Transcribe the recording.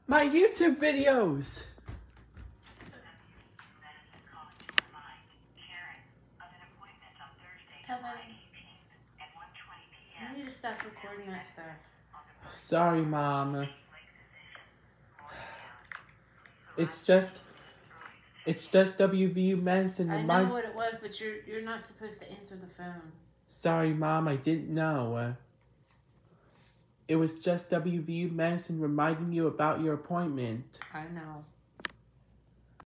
My YouTube videos! You need to stop recording that stuff. Sorry, Mom. It's just WVU Medicine. I know what it was, but you're not supposed to answer the phone. Sorry, Mom, I didn't know. It was just WVU Medicine reminding you about your appointment. I know.